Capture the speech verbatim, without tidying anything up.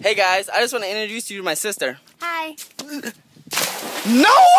Hey guys, I just want to introduce you to my sister. Hi. No!